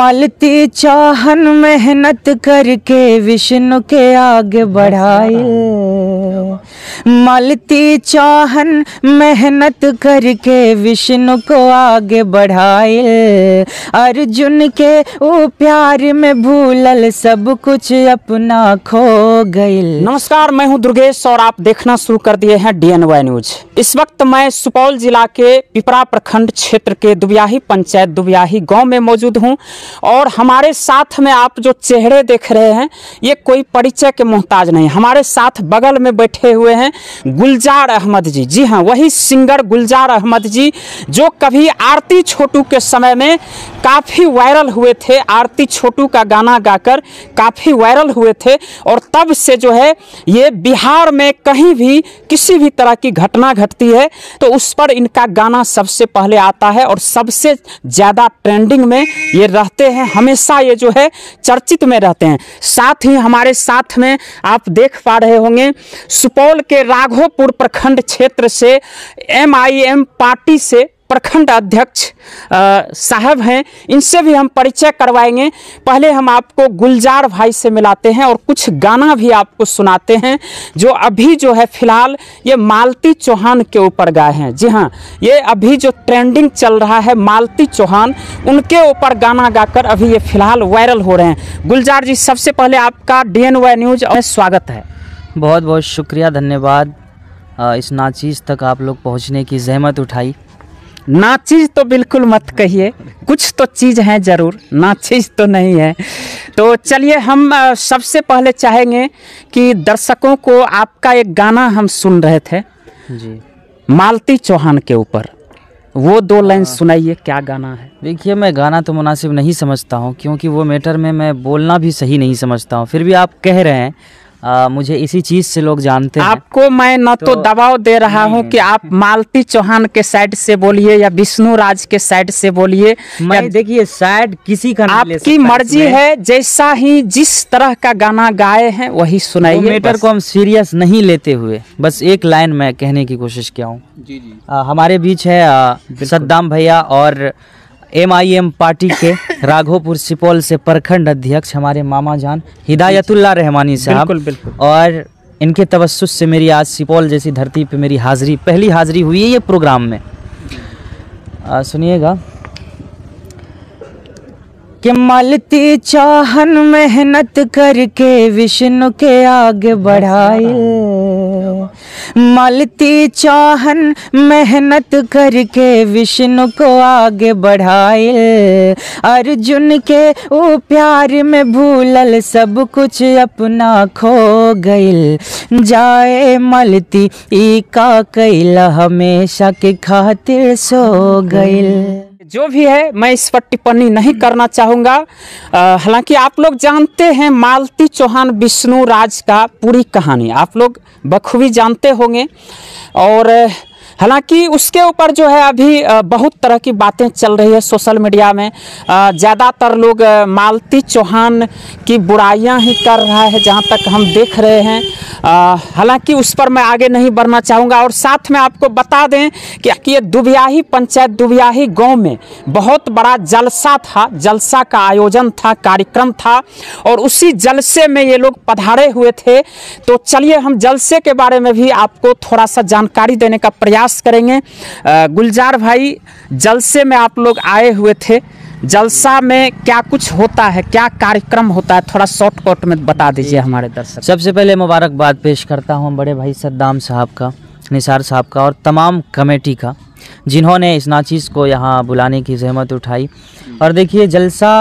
मलती चाहन मेहनत करके विष्णु के आगे बढ़ाए। मलती चाहन मेहनत करके विष्णु को आगे बढ़ाए। अर्जुन के वो प्यार में भूलल सब कुछ अपना खो गइल। नमस्कार, मैं हूं दुर्गेश और आप देखना शुरू कर दिए हैं DNY न्यूज। इस वक्त मैं सुपौल जिला के पिपरा प्रखंड क्षेत्र के दुबियाही पंचायत दुबियाही गांव में मौजूद हूं और हमारे साथ में आप जो चेहरे देख रहे हैं ये कोई परिचय के मोहताज नहीं। हमारे साथ बगल में बैठे हुए हैं गुलजार अहमद जी। जी हाँ, वही सिंगर गुलजार अहमद जी जो कभी आरती छोटू के समय में काफ़ी वायरल हुए थे। आरती छोटू का गाना गाकर काफ़ी वायरल हुए थे और तब से जो है ये बिहार में कहीं भी किसी भी तरह की घटना घटती है तो उस पर इनका गाना सबसे पहले आता है और सबसे ज़्यादा ट्रेंडिंग में ये रहते हैं। हमेशा ये जो है चर्चित में रहते हैं। साथ ही हमारे साथ में आप देख पा रहे होंगे सुपौल के राघोपुर प्रखंड क्षेत्र से MIM पार्टी से प्रखंड अध्यक्ष साहब हैं। इनसे भी हम परिचय करवाएंगे। पहले हम आपको गुलजार भाई से मिलाते हैं और कुछ गाना भी आपको सुनाते हैं जो अभी जो है फिलहाल ये मालती चौहान के ऊपर गाए हैं। जी हाँ, ये अभी जो ट्रेंडिंग चल रहा है मालती चौहान, उनके ऊपर गाना गाकर अभी ये फिलहाल वायरल हो रहे हैं। गुलजार जी, सबसे पहले आपका DNY न्यूज में स्वागत है। बहुत बहुत शुक्रिया, धन्यवाद। इस नाचीज़ तक आप लोग पहुँचने की जहमत उठाई। नाचीज तो बिल्कुल मत कहिए, कुछ तो चीज़ है ज़रूर, नाचीज तो नहीं है। तो चलिए हम सबसे पहले चाहेंगे कि दर्शकों को आपका एक गाना हम सुन रहे थे जी, मालती चौहान के ऊपर, वो 2 लाइन सुनाइए। क्या गाना है? देखिए, मैं गाना तो मुनासिब नहीं समझता हूँ क्योंकि वो मैटर में मैं बोलना भी सही नहीं समझता हूँ। फिर भी आप कह रहे हैं, मुझे इसी चीज़ से लोग जानते हैं। आपको मैं न तो दबाव दे रहा हूं कि आप मालती चौहान के साइड से बोलिए या विष्णु राज के साइड से बोलिए। मैं देखिए साइड किसी का नहीं ले सकता, आपकी मर्जी है। जैसा ही जिस तरह का गाना गाए हैं वही सुनाइए। मैटर को हम सीरियस नहीं लेते हुए बस एक लाइन मैं कहने की कोशिश किया हूँ। जी जी। हमारे बीच है सद्दाम भैया और MIM पार्टी के राघोपुर सुपौल से प्रखंड अध्यक्ष हमारे मामा जान हिदायतुल्लाह रहमानी साहब। बिल्कुल बिल्कुल। और इनके तवस्सुस से मेरी आज सुपौल जैसी धरती पे मेरी पहली हाजिरी हुई है ये प्रोग्राम में। सुनिएगा कि मलती चाहन मेहनत करके विष्णु के आगे बढ़ाए। मलती चाहन मेहनत करके विष्णु को आगे बढ़ाए। अर्जुन के वो प्यार में भूलल सब कुछ अपना खो गइल। जाए मलती ई का कैला हमेशा के खातिर सो गइल। जो भी है मैं इस पर टिप्पणी नहीं करना चाहूँगा। हालांकि आप लोग जानते हैं मालती चौहान विष्णु राज का पूरी कहानी आप लोग बखूबी जानते होंगे और हालांकि उसके ऊपर जो है अभी बहुत तरह की बातें चल रही है सोशल मीडिया में। ज़्यादातर लोग मालती चौहान की बुराइयां ही कर रहा है जहां तक हम देख रहे हैं। हालांकि उस पर मैं आगे नहीं बढ़ना चाहूँगा। और साथ में आपको बता दें कि ये दुबियाही पंचायत दुबियाही गांव में बहुत बड़ा जलसा था, जलसा का आयोजन था, कार्यक्रम था और उसी जलसे में ये लोग पधारे हुए थे। तो चलिए हम जलसे के बारे में भी आपको थोड़ा सा जानकारी देने का प्रयास करेंगे। गुलजार भाई, जलसे में आप लोग आए हुए थे, जलसा में क्या कुछ होता है, क्या कार्यक्रम होता है, थोड़ा शॉर्टकट में बता दीजिए हमारे दर्शक। सबसे पहले मुबारकबाद पेश करता हूं बड़े भाई सद्दाम साहब का, निसार साहब का और तमाम कमेटी का जिन्होंने इस नाचीज़ को यहाँ बुलाने की जहमत उठाई। और देखिए, जलसा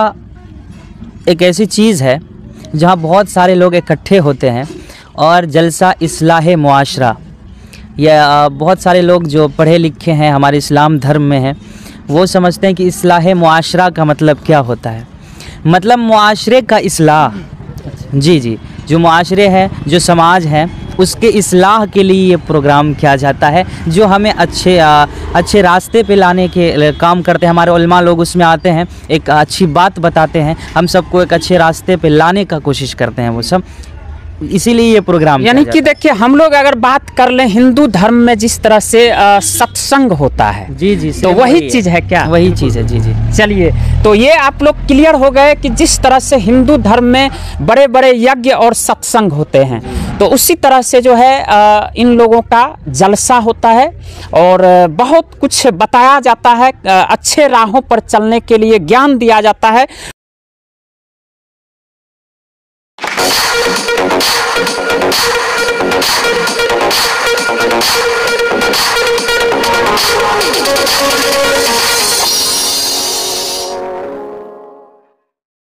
एक ऐसी चीज़ है जहाँ बहुत सारे लोग इकट्ठे होते हैं और जलसा इस्लाह मुआशरा, या बहुत सारे लोग जो पढ़े लिखे हैं हमारे इस्लाम धर्म में हैं वो समझते हैं कि इस्लाह मुआशरा का मतलब क्या होता है। मतलब मुआशरे का इस्लाह, जी जी, जो मुआशरे हैं, जो समाज है, उसके इस्लाह के लिए ये प्रोग्राम किया जाता है जो हमें अच्छे रास्ते पे लाने के काम करते हैं। हमारे उलमा लोग उसमें आते हैं, एक अच्छी बात बताते हैं, हम सबको एक अच्छे रास्ते पे लाने का कोशिश करते हैं वो सब। इसीलिए ये प्रोग्राम यानी किया कि जाता देखिए, हम लोग अगर बात कर लें हिंदू धर्म में जिस तरह से सत्संग होता है, है। जी जी, तो सेम वही चीज है क्या? वही चीज़ है। जी जी। चलिए, तो ये आप लोग क्लियर हो गए कि जिस तरह से हिंदू धर्म में बड़े बड़े यज्ञ और सत्संग होते हैं, तो उसी तरह से जो है इन लोगों का जलसा होता है और बहुत कुछ बताया जाता है, अच्छे राहों पर चलने के लिए ज्ञान दिया जाता है।